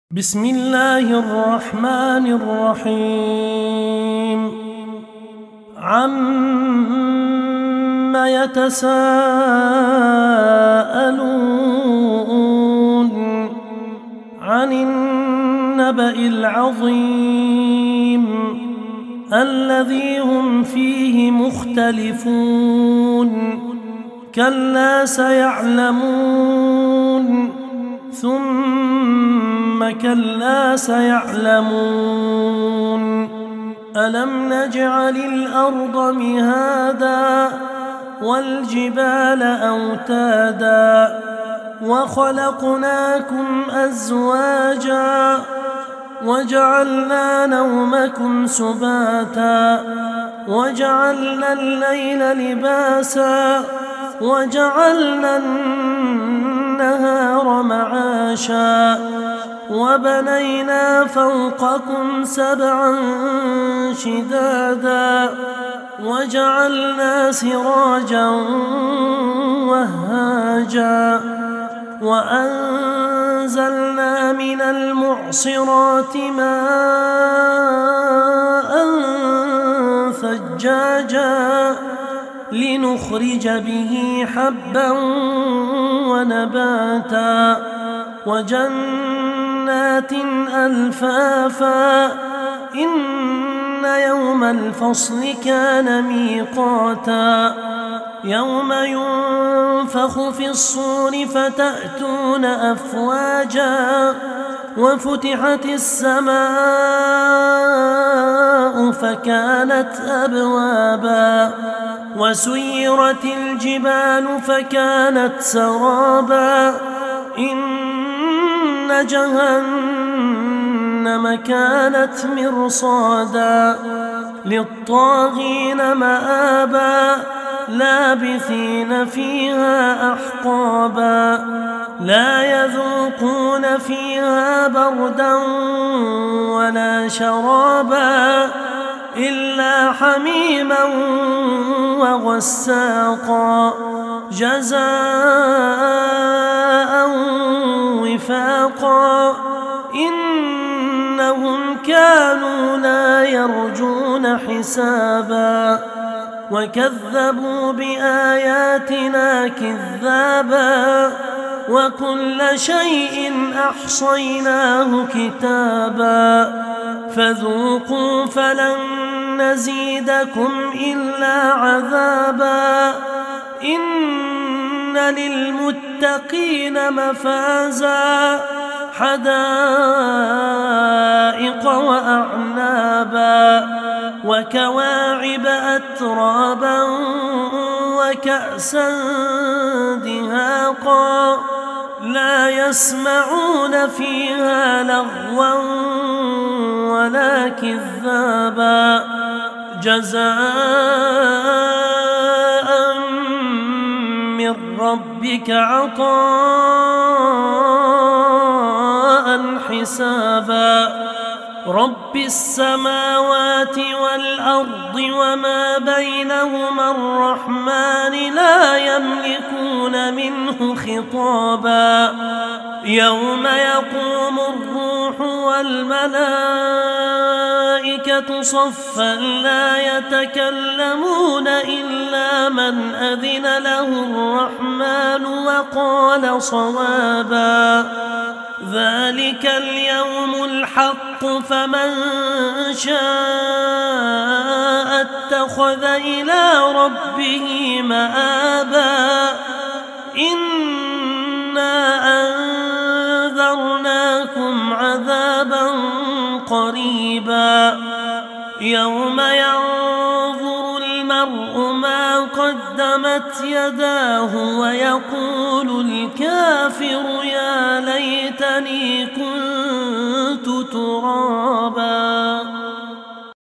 بسم الله الرحمن الرحيم عم يتساءلون عن النبأ العظيم الذي هم فيه مختلفون كلا سيعلمون ثم كلا سيعلمون ألم نجعل الأرض مهادا والجبال أوتادا وخلقناكم أزواجا وجعلنا نومكم سباتا وجعلنا الليل لباسا وجعلنا النهار معاشا وبنينا فوقكم سبعا شدادا وجعلنا سراجا وهاجا وأنزلنا من المعصرات ماء ثجاجا لنخرج به حبا ونباتا وجنات ألفافا إن يوم الفصل كان ميقاتا يوم ينفخ في الصور فتأتون أفواجا وفتحت السماء فكانت أبوابا وسيرت الجبال فكانت سرابا إن جهنم كانت مرصادا للطاغين مآبا لابثين فيها أحقابا لا يذوقون فيها بردا ولا شرابا إلا حميما وغساقا جزاء وفاقا إنهم كانوا لا يرجون حسابا وكذبوا بآياتنا كذابا وكل شيء أحصيناه كتابا فذوقوا فلن نزيدكم إلا عذابا إن للمتقين مفازا حدائق وأعنابا وكواعب أترابا وكأسا دهاقا لا يسمعون فيها لغوا ولا كذابا جزاء من ربك عطاء حسابا رب السماوات والأرض وما بينهما الرحمن لا يملكون منه خطابا يوم يقوم الروح والملائكة صفا لا يتكلمون إلا من أذن له الرحمن وقال صوابا ذلك اليوم الحق فمن شاء اتخذ إلى ربه مآبا إنا أنذرناكم عذابا قريبا يوم ينظر المرء ما قدمت يداه ويقول الكافر يا ليتني كنت